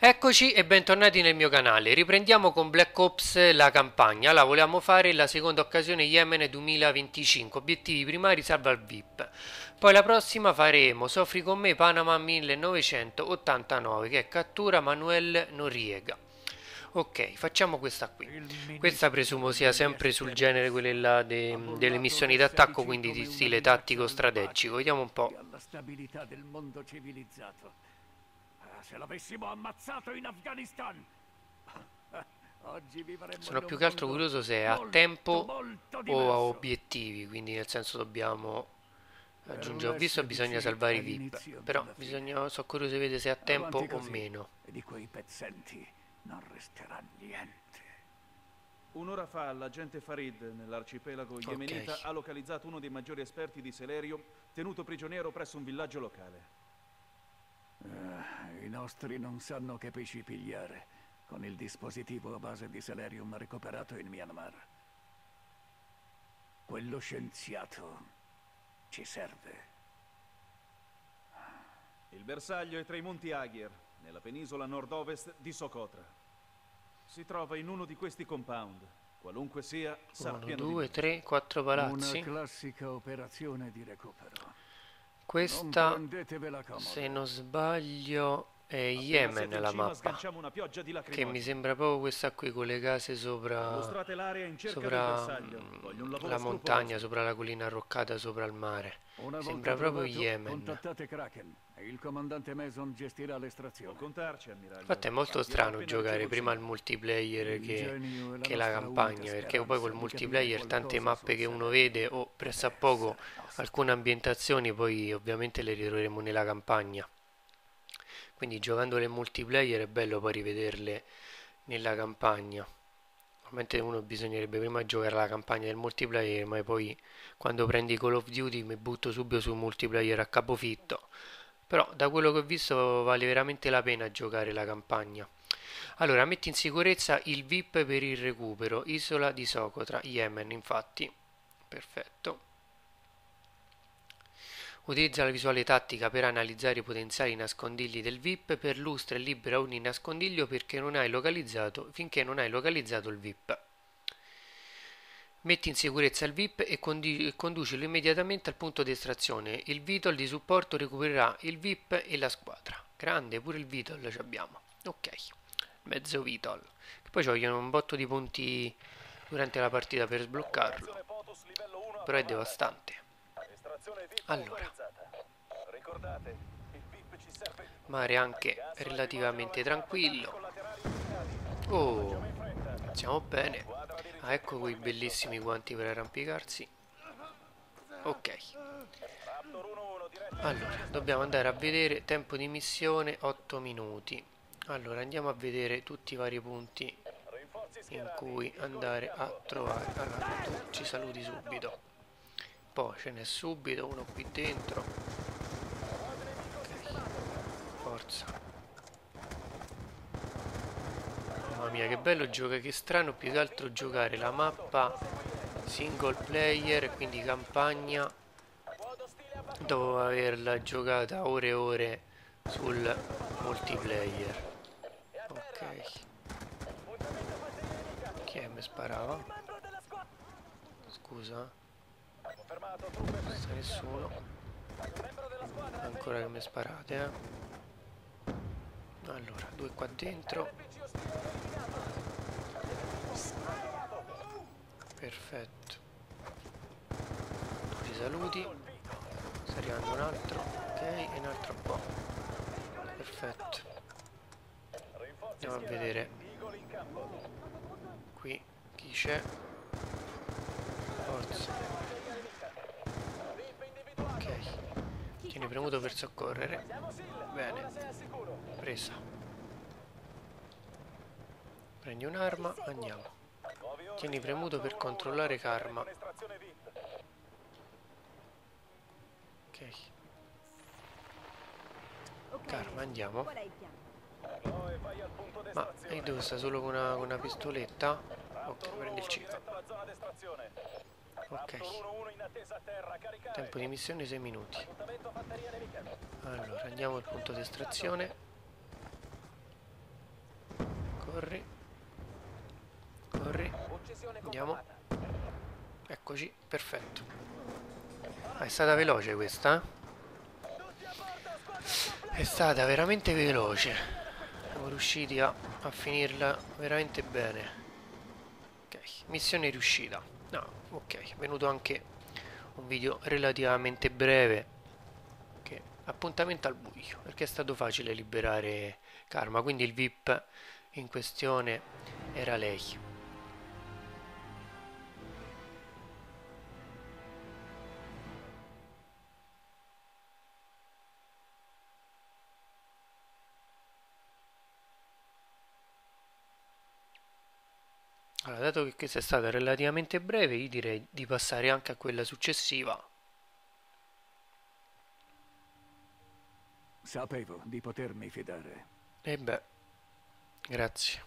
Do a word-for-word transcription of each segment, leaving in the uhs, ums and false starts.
Eccoci e bentornati nel mio canale. Riprendiamo con Black Ops la campagna. La volevamo fare la seconda occasione Yemen duemilaventicinque. Obiettivi primari: salva il V I P. Poi la prossima faremo Soffri con me Panama millenovecentottantanove, che è cattura Manuel Noriega. Ok, facciamo questa qui. Questa presumo sia sempre sul genere quelle là de, delle missioni d'attacco, quindi di stile tattico strategico. Vediamo un po'. alla stabilità del mondo civilizzato. Se l'avessimo ammazzato in Afghanistan, oggi vivremmo Sono in più un che altro mondo curioso se è a molto, tempo molto o a diverso. obiettivi, quindi nel senso dobbiamo aggiungere. Ho visto L'S che bisogna D C salvare è i V I P, l'inizio però della fine. bisogna, sono curioso di vedere se è a tempo Avanti o così, meno. e di quei pezzenti non resterà niente. Un'ora fa l'agente Farid, nell'arcipelago yemenita, Ok. ha localizzato uno dei maggiori esperti di Celerio, tenuto prigioniero presso un villaggio locale. Uh, I nostri non sanno che pesci pigliare con il dispositivo a base di Celerium recuperato in Myanmar. Quello scienziato ci serve. Il bersaglio è tra i monti Aghier, nella penisola nord-ovest di Socotra. Si trova in uno di questi compound. Qualunque sia, sarà Uno, pieno due, di tre, quattro Una palazzi. classica operazione di recupero. Non Questa, prendetevela comodo. se non sbaglio, è Appena Yemen siete in la cima, mappa. sganciamo una pioggia di Che mi lacrimogeni. sembra proprio questa qui, con le case sopra, Illustrate l'area in cerca del sopra bersaglio. mm, Voglio un lavoro la montagna, scrupoloso. sopra la collina arroccata, sopra il mare. Una Sembra volta proprio trovato, Yemen. contattate Kraken e il comandante Mason gestirà Può l'estrazione. contarci, ammiraglio. Infatti è molto Abbiamo strano appena giocare ricevuto prima il il multiplayer Il che, genio è la che la nostra campagna, unica perché poi speranza col di multiplayer capire tante qualcosa mappe sul che uno Celerio. vede o pressa Deve poco essere nostro. alcune ambientazioni poi ovviamente le ritroveremo nella campagna. Quindi giocando nel multiplayer è bello poi rivederle nella campagna. Ovviamente uno bisognerebbe prima giocare la campagna del multiplayer, ma poi quando prendi Call of Duty mi butto subito sul multiplayer a capofitto. Però da quello che ho visto vale veramente la pena giocare la campagna. Allora, metti in sicurezza il V I P per il recupero, isola di Socotra, Yemen, infatti. Perfetto. Utilizza la visuale tattica per analizzare i potenziali nascondigli del V I P, perlustra e libera ogni nascondiglio perché non hai localizzato, finché non hai localizzato il V I P. Metti in sicurezza il V I P e condi- conducilo immediatamente al punto di estrazione. Il Vitol di supporto recupererà il V I P e la squadra. Grande, pure il Vitol ci abbiamo. Ok, mezzo Vitol. Che poi ci vogliono un botto di punti durante la partita per sbloccarlo. Però è devastante. Allora, mare anche relativamente tranquillo. Oh, siamo bene. Ah, ecco quei bellissimi guanti per arrampicarsi. Ok. Allora, dobbiamo andare a vedere tempo di missione otto minuti. Allora, andiamo a vedere tutti i vari punti in cui andare a trovare. Allora, tu ci saluti subito. Poi ce n'è subito uno qui dentro. Ok, forza. Mamma mia, che bello giocare, che strano più che altro giocare la mappa single player, quindi campagna, dopo averla giocata ore e ore sul multiplayer. Ok. Chi è che mi sparava? Scusa. Non sta nessuno. Ancora che mi sparate, eh. Allora, due qua dentro. Perfetto. Ci saluti. Sta arrivando un altro. Ok, e un altro qua. Perfetto. Andiamo a vedere qui chi c'è. Forza. Ok. Tieni premuto per soccorrere. Bene. Presa. Prendi un'arma, andiamo. Tieni premuto per controllare Karma. Ok. Karma, andiamo. Ma e dove sta solo con una, con una pistoletta? Ok, prendi il ciclo. Ok. Tempo di missione sei minuti. Allora, andiamo al punto di estrazione. Corri. Corri. Andiamo. Eccoci, perfetto. Ah, è stata veloce questa, eh? È stata veramente veloce. Siamo riusciti a, a finirla veramente bene. Ok, missione riuscita. No, ok, è venuto anche un video relativamente breve. Che appuntamento al buio, perché è stato facile liberare Karma, quindi il V I P in questione era lei. Allora, dato che questa è stata relativamente breve, io direi di passare anche a quella successiva. Sapevo di potermi fidare. E beh, grazie.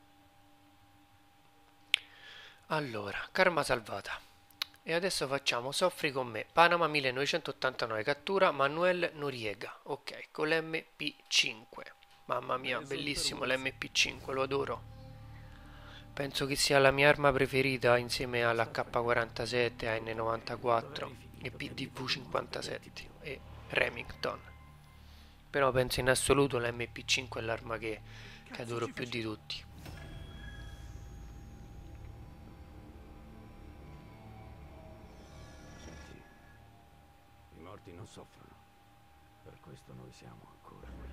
Allora, Karma salvata. E adesso facciamo Soffri con me. Panama millenovecentottantanove, cattura Manuel Noriega. Ok, con l'M P cinque. Mamma mia, bellissimo l'M P cinque, lo adoro. Penso che sia la mia arma preferita insieme alla K quarantasette, A N novantaquattro e P D V cinquantasette e Remington. Però penso in assoluto la M P cinque è l'arma che, che adoro più di tutti. Senti, i morti non soffrono. Per questo noi siamo ancora qui.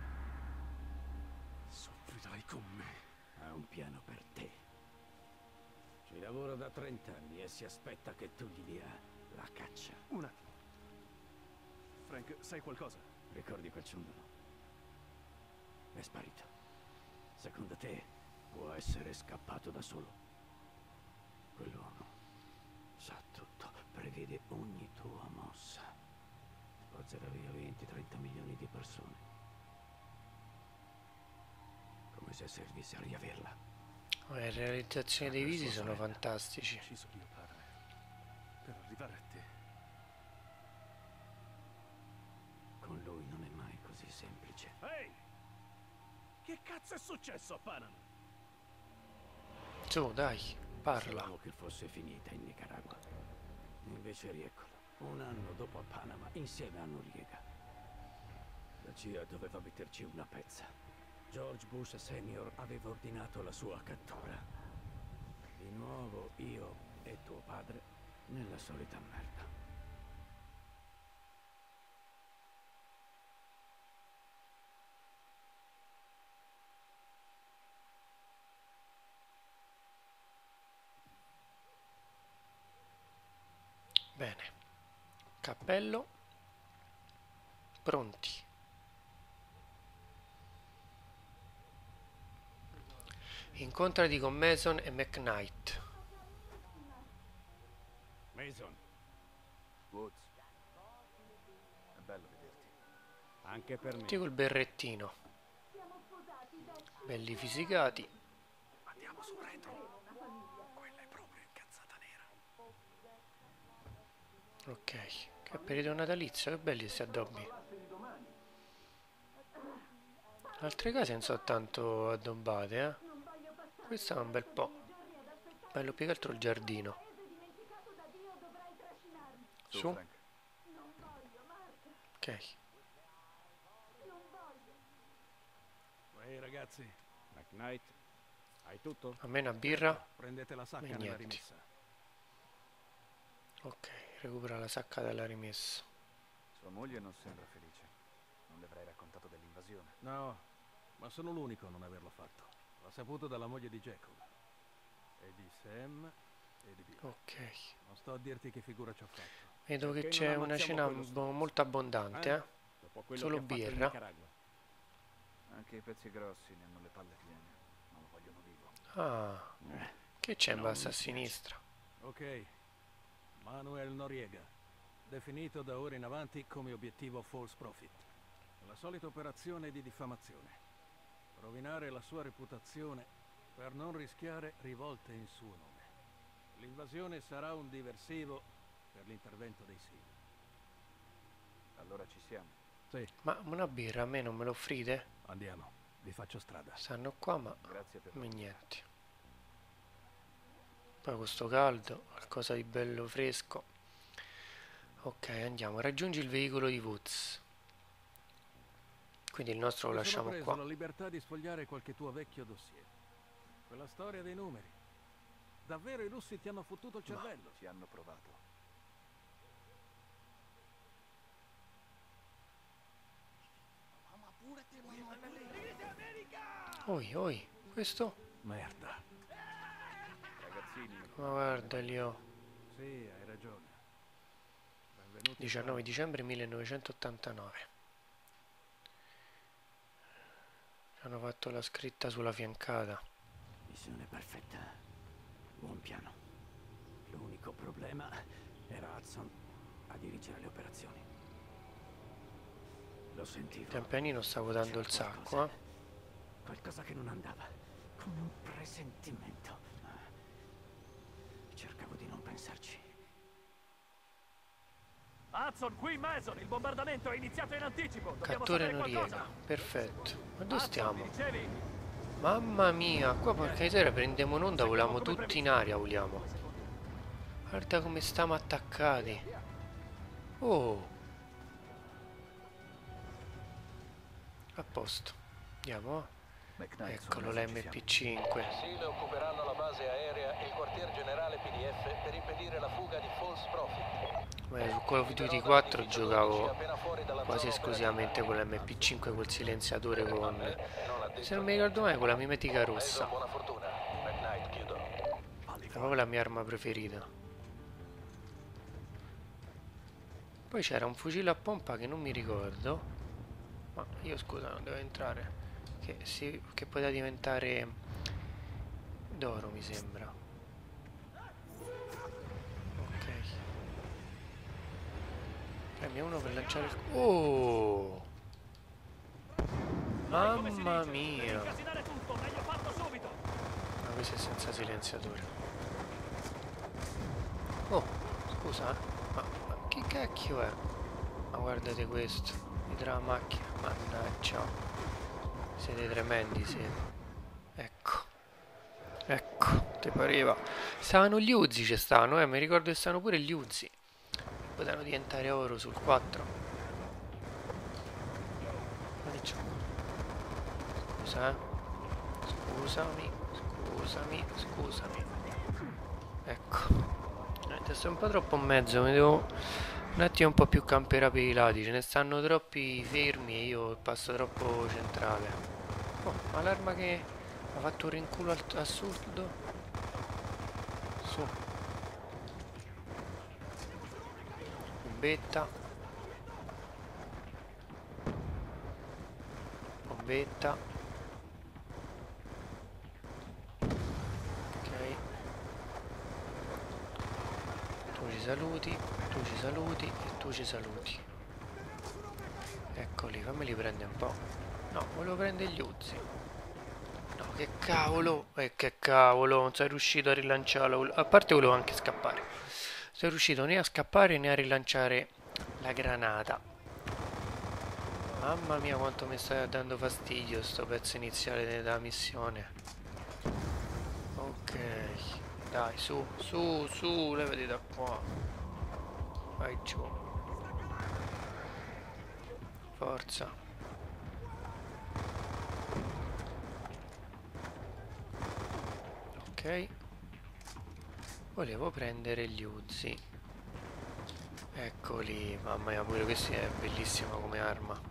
Soffrirai con me. Ha un piano per te. Ci lavora da trent'anni e si aspetta che tu gli dia la caccia. Un attimo. Frank, sai qualcosa? Ricordi quel ciondolo? È sparito. Secondo te può essere scappato da solo? Quell'uomo sa tutto, prevede ogni tua mossa. Spazzerà via venti trenta milioni di persone. Come se servisse a riaverla. Le realizzazioni dei video sono fantastici. Ho deciso mio padre per arrivare a te. Con lui non è mai così semplice. Ehi! Che cazzo è successo a Panama? Su, dai, parla. Pensavo che fosse finita in Nicaragua. Invece rieccolo, un anno dopo a Panama, insieme a Noriega. La C I A doveva metterci una pezza. George Bush Senior aveva ordinato la sua cattura. Di nuovo io e tuo padre nella solita merda. Bene. Cappello. Pronti. Incontrati con Mason e McKnight. Mason, Woods. È bello vederti. anche per me. Tutti col berrettino. Belli fisicati. Andiamo sul retro. Quella è proprio incazzata nera. Ok. Che periodo natalizio, che belli questi addobbi. Altre case non so tanto addobbate, eh. Questo è un bel po'. Bello più che altro il giardino. Su, Su. Frank. Ok. Ehi ragazzi, McKnight, hai tutto? A me una birra. prendete la sacca E nella niente. rimessa. Ok, recupera la sacca della rimessa. Sua moglie non sembra felice. Non le avrai raccontato dell'invasione. No, ma sono l'unico a non averlo fatto. L'ho saputo dalla moglie di Jacob. E di Sam e di Bill. Ok. Non sto a dirti che figura ci ho fatto. Vedo che Perché c'è non una ammazziamo cena quello bo- stronzo? molto abbondante, eh. Dopo quello Solo che ha fatto in birra. Nicaragua. Anche i pezzi grossi ne hanno le palle piene. Non lo vogliono vivo. Ah, Eh, che c'è in non basso a mi piace. sinistra? Ok. Manuel Noriega, definito da ora in avanti come obiettivo false profit. La solita operazione di diffamazione. Rovinare la sua reputazione per non rischiare rivolte in suo nome. L'invasione sarà un diversivo per l'intervento dei SEAL. Allora ci siamo. Sì, Ma una birra a me non me lo offrite? andiamo. Vi faccio strada. Stanno qua, ma Grazie per ma niente. Poi con sto caldo, qualcosa di bello fresco. Ok, andiamo. Raggiungi il veicolo di Woods. Quindi il nostro lo Mi sono lasciamo preso qua. la libertà di sfogliare qualche tuo vecchio dossier. Quella storia dei numeri. Davvero i russi ti hanno fottuto il cervello? Ci hanno provato. Oi, oi, questo? Merda. Ragazzini, Ma guarda Lio. Sì, hai ragione. Benvenuti diciannove dicembre millenovecentottantanove. Hanno fatto la scritta sulla fiancata. Missione perfetta. Buon piano. L'unico problema era Hudson a dirigere le operazioni. Lo sentivo. Pian pianino stavo dando il C'era sacco, qualcosa. eh. Qualcosa che non andava. Come un presentimento. Cercavo di non pensarci. Hudson, qui Mason, il bombardamento è iniziato in anticipo. Dobbiamo Cattore sapere Noriega. qualcosa. Perfetto. Ma dove Hudson, stiamo? mi dicevi? Mamma mia, qua porca miseria, prendiamo un'onda, voliamo tutti in aria, vogliamo. Guarda come stiamo attaccati. Oh. A posto. Andiamo. McKnight Eccolo suona se l'M ci P cinque. Sì, le occuperanno la base aerea e il quartier generale P D F per impedire la fuga di False Profit. Beh, su Call of Duty quattro giocavo quasi esclusivamente con l'M P cinque col silenziatore con... Se non mi ricordo mai, con la mimetica rossa. Buona fortuna. McKnight, chiudo. È proprio la mia arma preferita. Poi c'era un fucile a pompa che non mi ricordo. Ma io scusa, non devo entrare. Che, si, che poteva diventare d'oro, mi sembra. Ok. Premi uno per lanciare il... Oh! Mamma mia! Incasinare tutto, meglio fatto subito. Ma questo è senza silenziatore. Oh, scusa, eh. Ma, ma che cacchio è? Ma guardate questo. Dietro la macchina. Mannaggia. Siete tremendi, siete. Ecco. Ecco, te pareva. Stavano gli Uzi, ci stavano, eh. Mi ricordo che stavano pure gli Uzi. Potevano diventare oro sul quattro. Ma diciamo. Scusa, eh. Scusami, scusami, scusami. Ecco. Eh, adesso è un po' troppo in mezzo, mi devo un attimo un po' più campere per i lati, ce ne stanno troppi fermi e io passo troppo centrale. Oh, ma l'arma che ha fatto un rinculo assurdo. Su. Bombetta. Bombetta. Ok. Tu ci saluti, tu ci saluti e tu ci saluti. Eccoli, fammeli prendere un po'. No, volevo prendere gli Uzi. No, che cavolo! E eh, che cavolo, non sei riuscito a rilanciarlo. A parte volevo anche scappare. Non sei riuscito né a scappare né a rilanciare la granata. Mamma mia quanto mi sta dando fastidio sto pezzo iniziale della missione. Ok. Dai, su, su, su, levati da qua. Vai giù. Forza. Ok. Volevo prendere gli Uzi. Eccoli. Mamma mia, pure questa è bellissima come arma.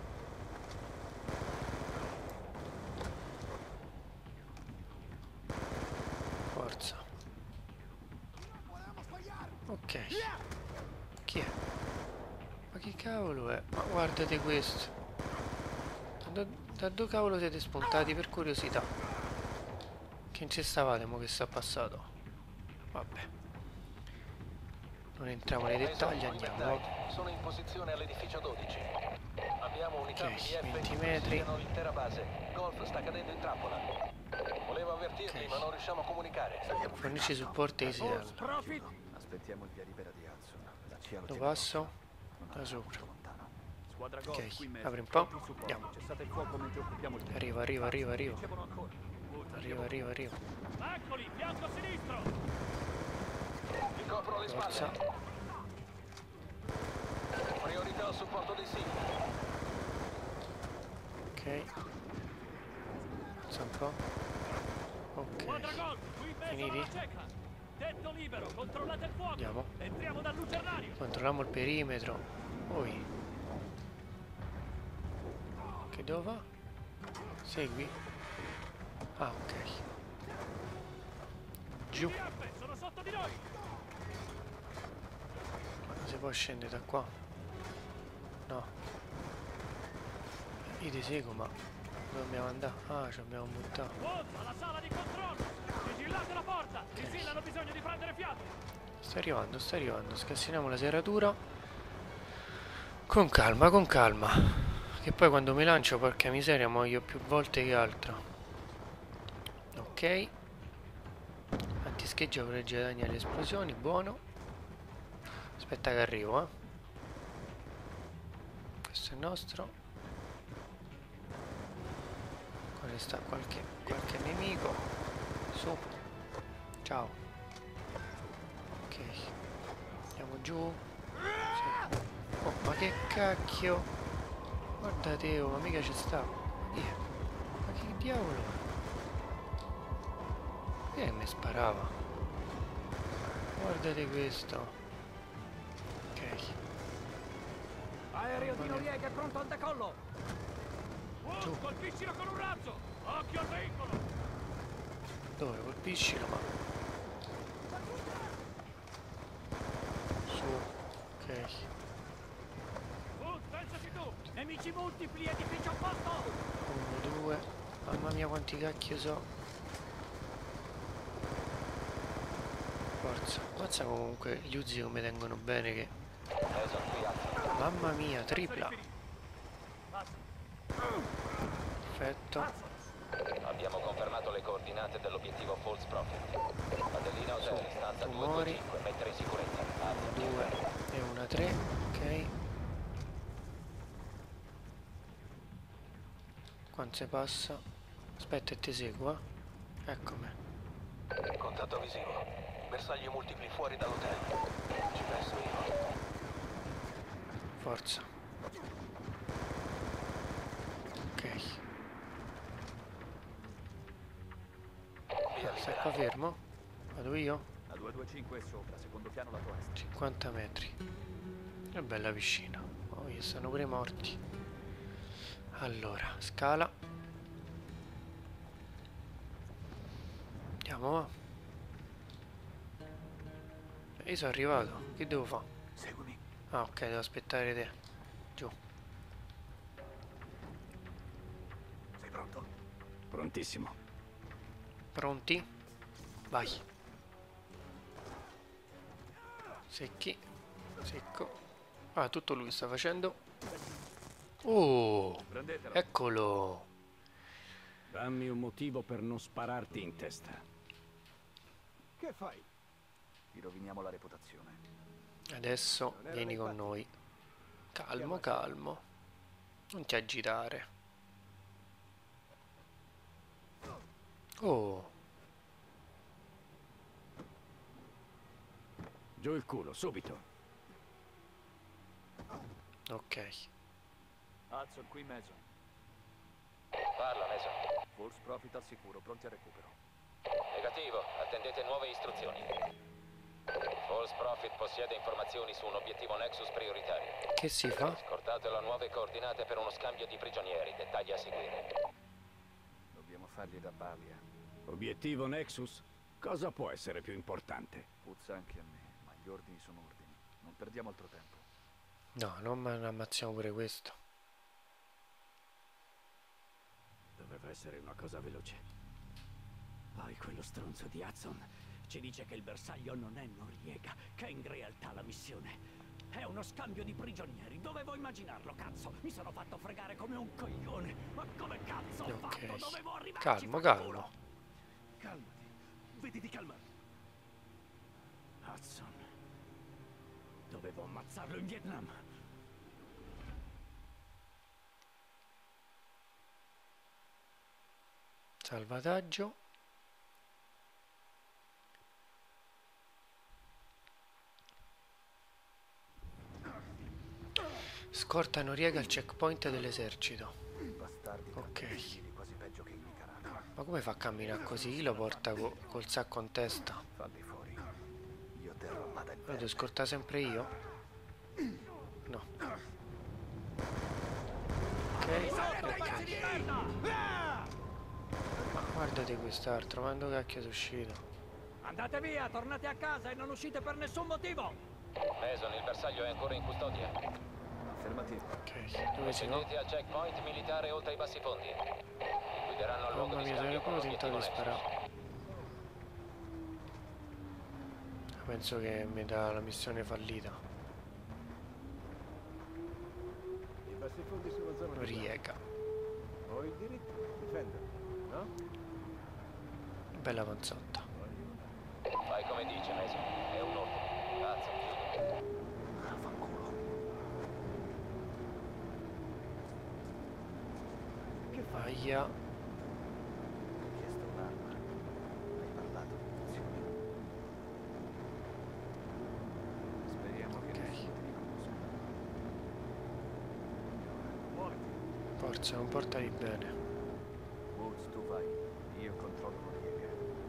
Forza. Ok. Chi è? Ma che cavolo è? Ma guardate questo. Da, da dove cavolo siete spuntati per curiosità? Che non ci stavate, mo che sta passato? Vabbè. Non entriamo nei dettagli, andiamo. Sono in posizione all'edificio dodici. Abbiamo unità Ok, P D F venti che metri. presidiano l'intera base. Golf sta cadendo in trappola. Volevo avvertirvi, Ok. ma non riusciamo a comunicare. Fornisci supporto ai False Israel. Profit. aspettiamo il via libera di Hudson. La C I A lo Lo tiene passo? lontano. Non Da andrà sopra. molto lontano. Squadra Ok, Gold, qui mezzo. apri un po'. Pronti in supporto. Andiamo. Cessate il fuoco mentre occupiamo il punto. Arriva, arriva, arriva, arriva. Ricevono ancora. Arriva, arriva, arriva. Eccoli, fianco sinistro. Vi copro le Forza. spalle. Priorità al supporto dei singoli. Ok. Forza un po'. Squadra Ok. Gold, qui mezzo Finiti? alla cieca. Tetto libero, controllate il fuoco. Andiamo. Entriamo dal lucernario. Controlliamo il perimetro. Poi. Che dove va? Segui. Ah, ok. Giù. I D F sono sotto di noi. Ma non si può scendere da qua? No. Io ti seguo, ma dove dobbiamo andare? Ah, ci abbiamo buttato. Wolf, alla sala di controllo. Vigilate la porta. I Sil hanno bisogno di prendere fiato. Sta arrivando, sta arrivando. Scassiniamo la serratura. Con calma, con calma. Che poi quando mi lancio, porca miseria, muoio più volte che altro. Ok. Antischeggia protegge danni alle esplosioni, buono. Aspetta che arrivo, eh. Questo è nostro. Qua sta qualche, qualche nemico. Su. Ciao. Ok. Andiamo giù. Sì. Oh, ma che cacchio. Guarda Teo, ma mica ci sta. Yeah. Ma che diavolo è? Che mi sparava? Guardate questo. Ok. Aereo di Noriega è pronto al decollo! Wolf, colpiscilo con un razzo. Occhio al veicolo. Dove? Colpiscilo, ma... Su. Ok. Wolf, pensaci tu. Nemici multipli, edificio opposto. Uno, due. Mamma mia quanti cacchio so. Forza. Mazza comunque gli Uzi come tengono bene che... Mason qui Hudson. Mamma mia, tripla. Perfetto. Abbiamo confermato le coordinate dell'obiettivo False Prophet. Padellina Hotel, stanza tu muori. duecentocinque, mettere in sicurezza. Hudson, Due e una tre. Ok. Quanto si passa? Aspetta e ti seguo, eh. Eccomi. contatto visivo. Bersaglio multipli fuori dall'hotel. Ci penso io. Forza. Ok. Via Stai libera. qua fermo? Vado io? La duecentoventiscinque è sopra, secondo piano la tua est. cinquanta metri. Che bella piscina. Oh, io stanno pure morti. Allora, scala. Andiamo, va. Io sono arrivato. Che devo fare? Seguimi. Ah, ok, devo aspettare te. Giù. Sei pronto? Prontissimo. Pronti? Vai. Secchi. Secco. Ah, tutto lui sta facendo. Oh, Prendetelo. eccolo. Dammi un motivo per non spararti in testa. Che fai? Ti roviniamo la reputazione. Adesso vieni con noi. Calmo, calmo. Non ti agitare. Oh, Giù il culo, subito. ok. Hudson, qui Mason. Parla, Mason. False Prophet al sicuro, pronti al recupero. Negativo, attendete nuove istruzioni. False Prophet possiede informazioni su un obiettivo Nexus prioritario. Che si fa? Scordatelo a nuove coordinate per uno scambio di prigionieri. Dettagli a seguire. Dobbiamo fargli da balia. Obiettivo Nexus? Cosa può essere più importante? Puzza anche a me, ma gli ordini sono ordini. Non perdiamo altro tempo. No, non ma- ammazziamo pure questo. Doveva essere una cosa veloce. Poi quello stronzo di Hudson ci dice che il bersaglio non è Noriega, che in realtà la missione è uno scambio di prigionieri. Dovevo immaginarlo, cazzo. Mi sono fatto fregare come un coglione. Ma come cazzo ho fatto? Ok. Dovevo arrivarci. Calmo, fanculo. calmo. Calmati. Vedi di calmarti. Hudson. Dovevo ammazzarlo in Vietnam. Salvataggio. Scorta Noriega al checkpoint dell'esercito. Ok. Ma come fa a camminare così? Chi lo porta co col sacco in testa? Lo devo scortare sempre io? No. Ok, ok. Ma guardate quest'altro, ma dove cacchio è uscito? Andate via, tornate a casa e non uscite per nessun motivo! Mason, il bersaglio è ancora in custodia. Affermativo. Ok, dove si no? Scendete al checkpoint militare oltre i bassi fondi. Guideranno al luogo Mamma di mia, scambio se con proprio tentato l'obiettivo di Nexus. sparare. Penso che mi dà la missione fallita. I bassi fondi sulla zona di Riega. Ho il diritto di difendermi, no? Bella panzotta. Fai come dice, Mason. È un ordine. Cazzo, chiudi. Che fai? Aia. Ho chiesto un'arma. Hai parlato di munizioni. Speriamo che Ok. nessuno ti riconosca. Muoviti. Forza, non portali bene. Woods, tu vai. Io controllo la riega.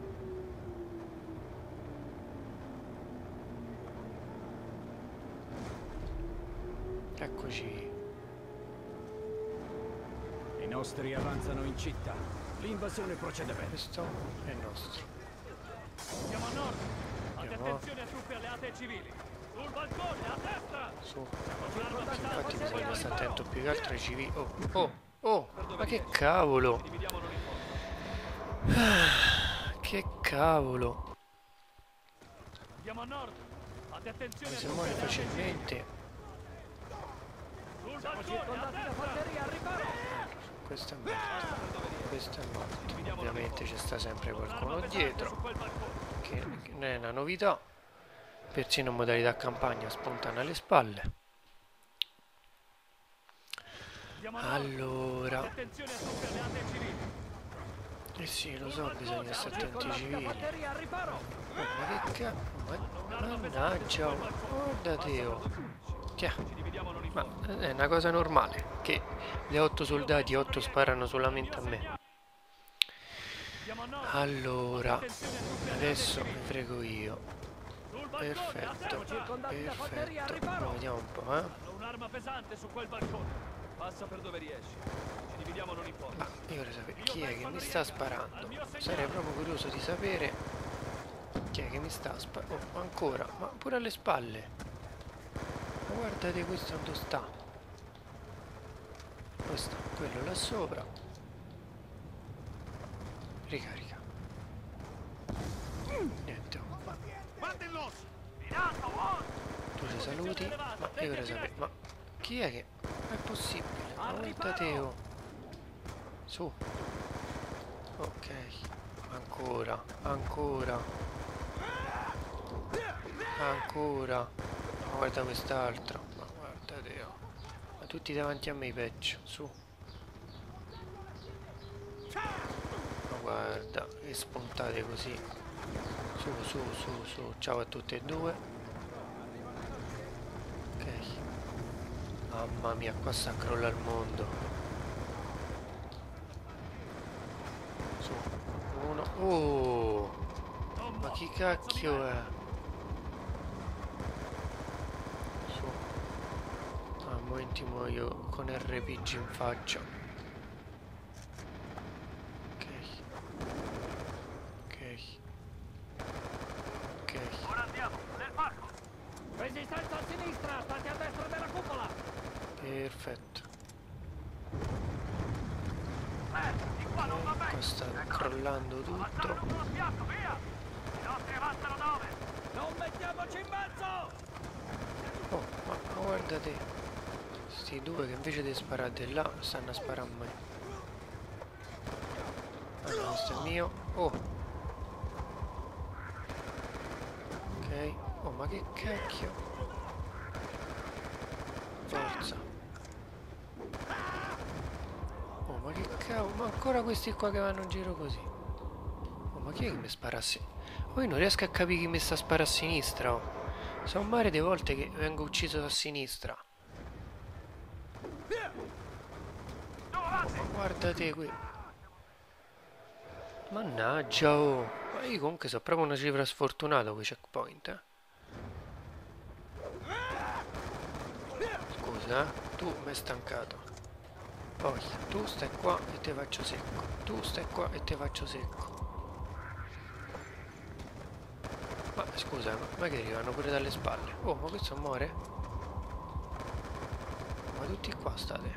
Eccoci. I nostri avanzano in città. L'invasione procede bene. Questo è il nostro. Siamo a nord! Fate Andiamo. attenzione a truppe alleate e civili! Sul balcone, a destra! Su. Un'arma pesante, Infatti bisogna batteria, stare riparo! attento più che altro ai civili. Oh, oh, oh, ma che cavolo! Dividiamo l'uniforme. Che cavolo! Andiamo a nord! Fate attenzione Mi a si truppe muore alleate e civili! facilmente. Sul balcone, a destra! Batteria, al riparo! Questo è morto. Questo è morto. Ovviamente ci sta sempre qualcuno dietro. Su quel balcone! Che che non è una novità. Persino in modalità campagna spuntano alle spalle. Andiamo a nord! Allora. Attenzione a truppe alleate e civili! Eh sì, lo so, bisogna stare attenti ai civili. Batteria, al riparo! Oh, ma che cazzo? Ma mannaggia, oh, guardate oh. Tiè, Dividiamo ma l'uniforme! è una cosa normale che le otto soldati, otto sparano solamente a me. Andiamo a nord! Allora, Attenzione a truppe alleate e adesso mi civili! frego io. Sul balcone, a Perfetto, destra! perfetto. Lo vediamo un po', eh. Hanno un'arma pesante su quel balcone! Passa per dove riesci! Ci dividiamo l'uniforme! Ma io vorrei sapere chi è che mi sta sparando. Sarei proprio curioso di sapere chi è che mi sta sparando. Oh, ancora, ma pure alle spalle. Ma guardate questo dove sta. Questo, quello là sopra. Ricarica. Niente. Tu ci saluti. Ma io vorrei sapere. Ma chi è che. Ma è possibile? Ma guardate oh. Su. Ok. Ancora. Ancora. Ancora. Ma guarda quest'altro. Ma guardate oh. Ma tutti davanti a me i patch. Su. Ma guarda. Che spuntate così. Su, su, su, su. Ciao a tutti e due. Ok. Mamma mia, qua sta crolla il mondo. Su. Uno. Oh. Ma chi cacchio è? Su. A momenti muoio con R P G in faccia. Ok. Ok. Ok. Ora andiamo, nel parco! Resistenza a sinistra, state a destra della cupola! Perfetto. Eh, di qua non va bene! Qua sta crollando tutto. Avanzano sullo sfiato, via! I nostri avanzano dove? Non mettiamoci in mezzo! Oh, ma, ma guardate. Sti due che invece di sparare là stanno a sparare a me. Allora, questo è mio. Oh. Ok. Oh, ma che cacchio. Forza. Oh, ma che cavolo. Ma ancora questi qua che vanno in giro così. Oh, ma chi è che mi spara a sinistra? Oh, io non riesco a capire chi mi sta a sparare a sinistra, oh. Sono un mare di volte che vengo ucciso da sinistra. Ma guarda te qui. Mannaggia, oh. Ma io comunque so proprio una cifra sfortunata con i checkpoint, eh. Scusa, eh. Tu mi hai stancato. Poi, tu stai qua e te faccio secco. Tu stai qua e te faccio secco. Ma scusa, ma, ma che arrivano pure dalle spalle? Oh, ma questo muore? Ma tutti qua state?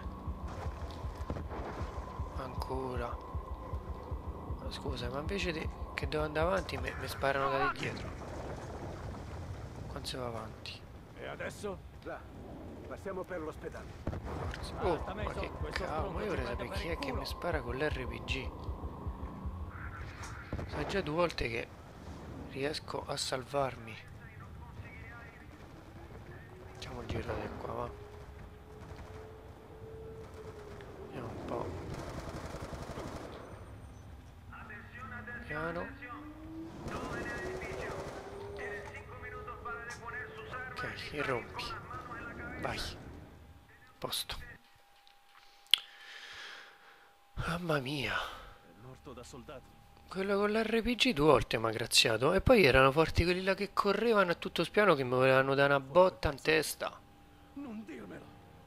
Ancora. Ma scusa, ma invece di che devo andare avanti mi sparano da dietro. Quando si va avanti? E adesso? Là, passiamo per l'ospedale. Forza. Oh, ma che cavolo, ma io vorrei sapere chi è che mi spara con l'R P G. Sa già due volte che riesco a salvarmi. Facciamo il giro di qua, va. Vediamo un po'. Piano. Ok, irrompi. Vai. Posto. Mamma mia. È morto da soldato. Quello con l'R P G due volte mi ha graziato. E poi erano forti quelli là che correvano a tutto spiano che mi volevano dare una botta in testa. Non dirmelo.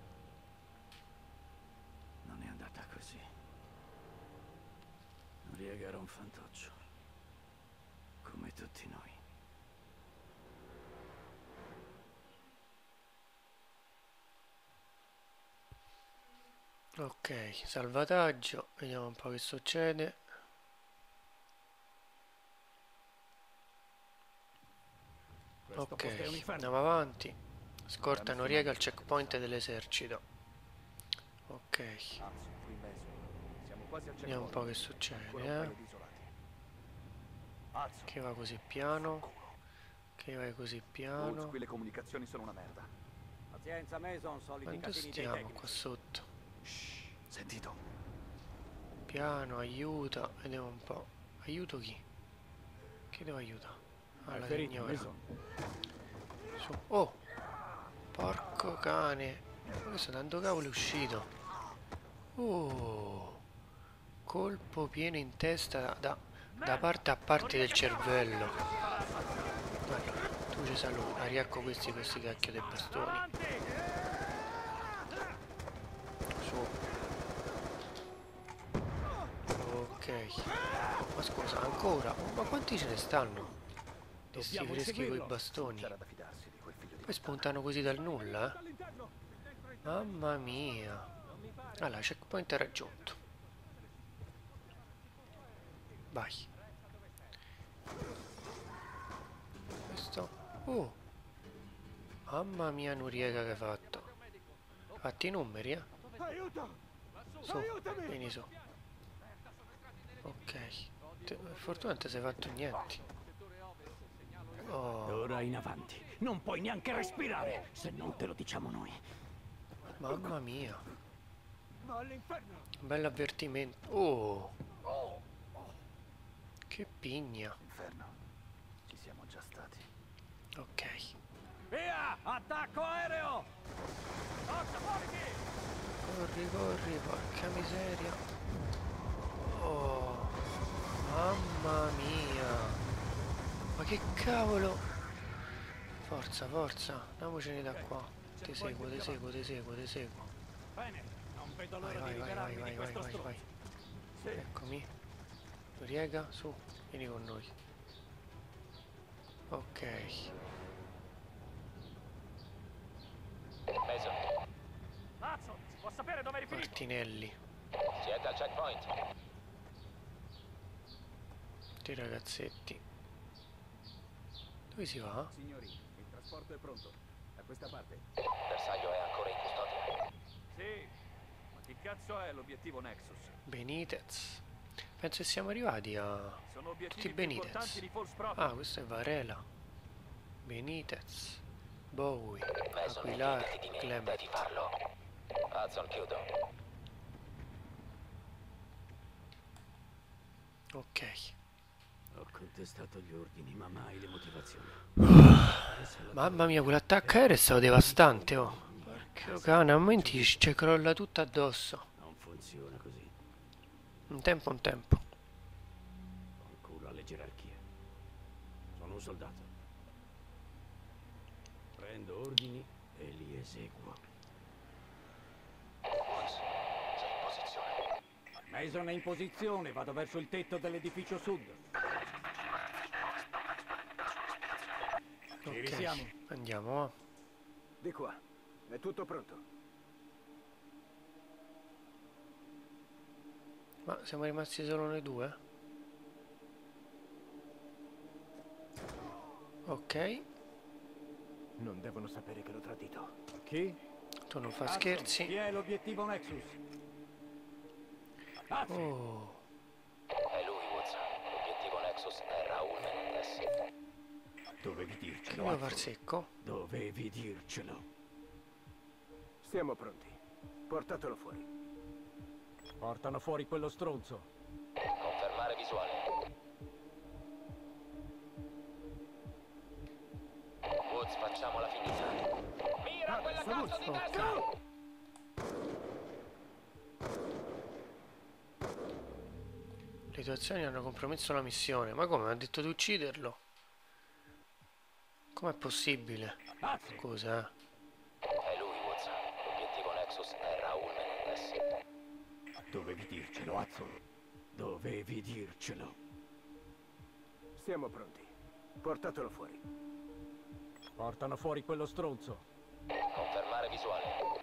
Non è andata così. Noriega era un fantoccio. Come tutti noi. Ok, salvataggio. Vediamo un po' che succede. Ok, andiamo avanti. Scorta Noriega al checkpoint dell'esercito. Ok. Vediamo un po' che succede, eh. Che va così piano. Che vai così piano. Qui le comunicazioni sono una merda. Pazienza, Mason, soliti Quando stiamo qua sotto? Shh, sentito. Piano, aiuta. Vediamo un po'. Aiuto chi? Chi devo aiutare? Alla signora. Su. Oh! Porco cane! Ma questo tanto cavolo è uscito. Oh! Colpo pieno in testa da, da parte a parte del cervello. Allora, tu ci saluti. Riecco questi questi cacchio dei bastoni. Su. Ok. Ma scusa, ancora? Ma quanti ce ne stanno? Questi freschi coi bastoni. Poi spuntano così dal nulla, eh? Mamma mia. Allora, checkpoint è raggiunto. Vai. Questo. Oh. Mamma mia, Noriega che hai fatto. Fatti i numeri, eh? Su, vieni su. Ok. Te, fortunatamente sei fatto niente. Oh. Ora in avanti. Non puoi neanche respirare se non te lo diciamo noi. Mamma mia. Bello avvertimento. Oh. Che pigna. Inferno. Ci siamo già stati. Ok. Via! Attacco aereo! Forza, fuori qui! Corri, corri, porca miseria. Oh. Mamma mia. Ma che cavolo. Forza, forza. Andiamocene da qua. Ti seguo, ti seguo, ti seguo, ti seguo. Bene, non vedo Vai, l'ora vai, di vai, vai, liberarmi vai, di vai, questo vai, vai. stronzo. Eccomi. Noriega, su, vieni con noi. Ok. Mason, Hudson, si può sapere dove eri finito? Martinelli. siete al checkpoint. Tutti ragazzetti. Dove si va? Signori, il trasporto è pronto. Da questa parte. Bersaglio è ancora in custodia. Sì, ma chi cazzo è l'obiettivo Nexus? Benitez. Penso che siamo arrivati a Sono tutti obiettivi i più importanti Benitez. di False Prophet. Ah, questo è Varela. Benitez. Bowie. Mason, Aquilar. fidati di me, Clement. devi farlo. Hudson, chiudo. Ok. Ho contestato gli ordini, ma mai le motivazioni. Mamma mia, quell'attacco aereo è stato devastante, oh. Porca cane, a momenti ci crolla tutto addosso. Non funziona così. Un tempo, un tempo. Fanculo alle gerarchie. Sono un soldato. Prendo ordini e li eseguo. Woods, sei in posizione. Mason è in posizione, vado verso il tetto dell'edificio sud. Ci Ok, risiamo. andiamo. Oh. Di qua. È tutto pronto. Ma siamo rimasti solo noi due? Ok, Non devono sapere che l'ho tradito. Chi? tu non fa Chi scherzi. è l'obiettivo Nexus? Oh, È lui, Woods. L'obiettivo Nexus è Raul Menendez. Dovevi che dircelo. devo Azzo. far secco? Dovevi dircelo. Siamo pronti. Portatelo fuori. Portano fuori quello stronzo. Confermare visuale. Woods, facciamola finita. Mira quella cazzo di testa! Ok. Le tue azioni hanno compromesso la missione. Ma come? Mi ha detto di ucciderlo? Com'è possibile? Azzo. Scusa, eh. È lui, Woods. L'obiettivo Nexus è Raul Menendez. Dovevi dircelo, Azzo. Dovevi dircelo. Siamo pronti. Portatelo fuori. Portano fuori quello stronzo. Confermare visuale.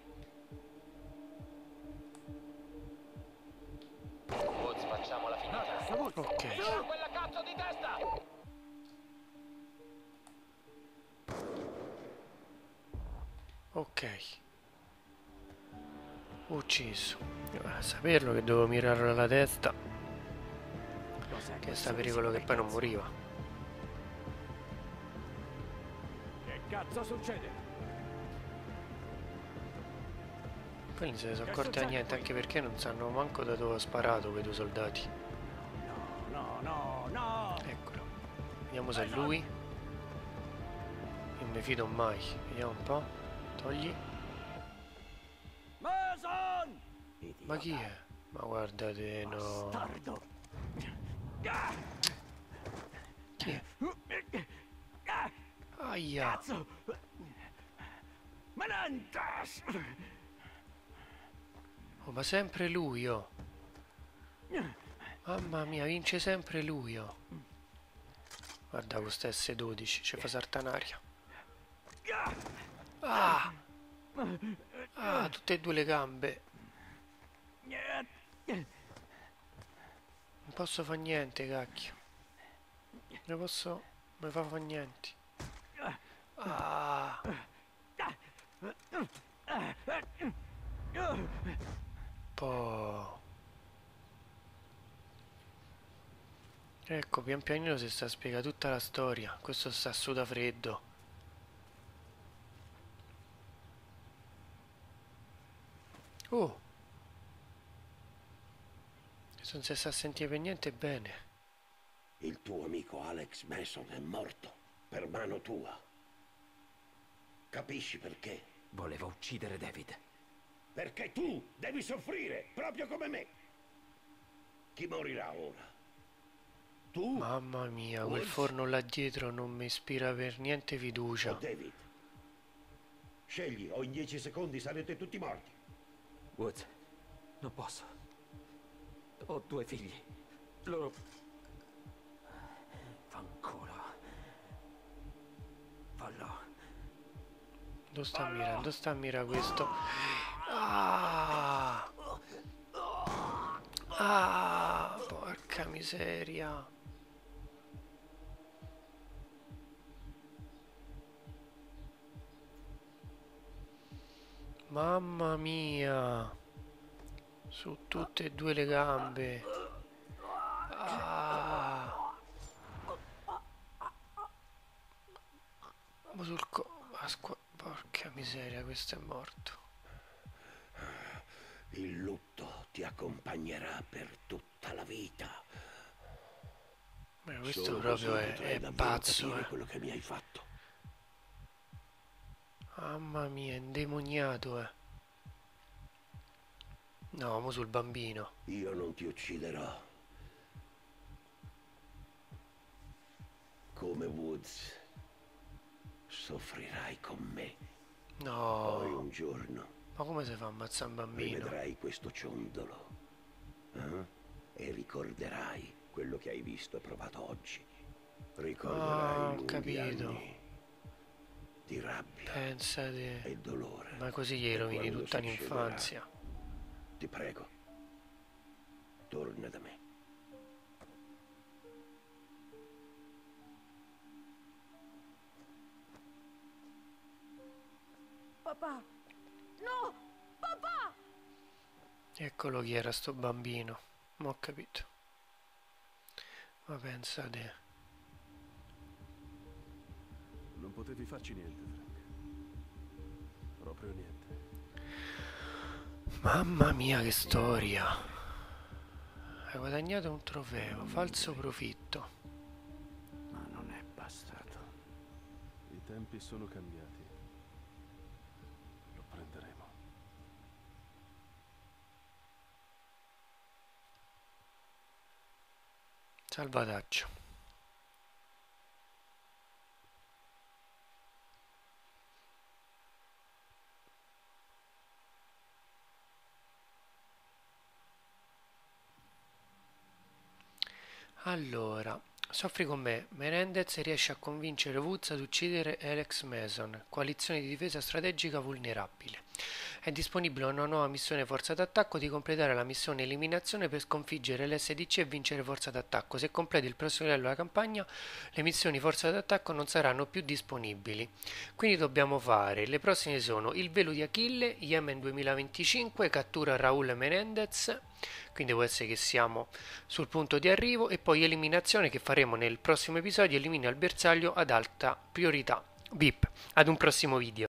Woods, facciamola finita. Ok. Mira quella cazzo di testa! Ok. Ucciso. A saperlo che dovevo mirarlo alla testa. Cos'è Che quel sta pericolo sorriso che poi non cazzo? moriva. Che cazzo succede? Quelli non se ne sono accorti a niente, anche perché non sanno manco da dove ho sparato quei due soldati. No, no, no, no! Eccolo. Vediamo se è lui. Io non mi fido mai. Vediamo un po'. Togli. Mason! Ma chi è? Ma guardate, no. Bastardo! Chi è? Aia. Cazzo! Menendez! Oh, ma sempre lui, oh. Mamma mia, vince sempre lui, oh. Guarda questa S dodici, ci fa saltare in aria. Ah! Ah, tutte e due le gambe. Non posso fare niente, cacchio. Non posso... non mi fa fare niente. Ah! Po'. Ecco, pian pianino si sta a spiegare tutta la storia. Questo sta a suda freddo. Oh! Se non si sta a sentire per niente bene. Il tuo amico Alex Mason è morto per mano tua. Capisci perché? Voleva uccidere David. Perché tu devi soffrire, proprio come me. Chi morirà ora? Tu Mamma mia, quel Woods? forno là dietro non mi ispira per niente o fiducia. David? Scegli o in dieci secondi sarete tutti morti. Woods, non posso. Ho due figli. Loro... Fanculo. Fallo. Dove sta a mirare? Dove sta a mirare questo? Ah! Ah! Porca miseria! Mamma mia! Su tutte e due le gambe. Ah! Ma sul co... ah, squa- Porca miseria, questo è morto. Il lutto ti accompagnerà per tutta la vita. Beh, questo Solo proprio così è, potrai è davvero pazzo, capire eh. quello che mi hai fatto. Mamma mia, è indemoniato, eh. No, mo sul bambino. Io non ti ucciderò. Come Woods, soffrirai con me. Poi No, un giorno ma come si fa a ammazzare un bambino? rivedrai questo ciondolo. Eh? E ricorderai quello che hai visto e provato oggi. Ricorderai Ah, ho lunghi capito. anni di rabbia Pensate. e dolore. Ma così gli E rovini quando tutta succederà, l'infanzia. ti prego, torna da me. Papà! No! Papà! Eccolo chi era sto bambino. Ma ho capito. Ma pensate. Non potevi farci niente, Frank. Proprio niente. Mamma mia, che storia. Hai guadagnato un trofeo. Falso profitto. Ma non è bastato. I tempi sono cambiati. Lo prenderemo. Salvataggio. Allora, soffri con me. Menendez riesce a convincere Woods ad uccidere Alex Mason, coalizione di difesa strategica vulnerabile. È disponibile una nuova missione forza d'attacco di completare la missione eliminazione per sconfiggere l'S D C e vincere forza d'attacco. Se completi il prossimo livello della campagna, le missioni forza d'attacco non saranno più disponibili. Quindi dobbiamo fare, le prossime sono il velo di Achille, Yemen duemilaventicinque, cattura Raul Menendez, quindi può essere che siamo sul punto di arrivo, e poi eliminazione che faremo nel prossimo episodio, elimina il bersaglio ad alta priorità. V I P, ad un prossimo video.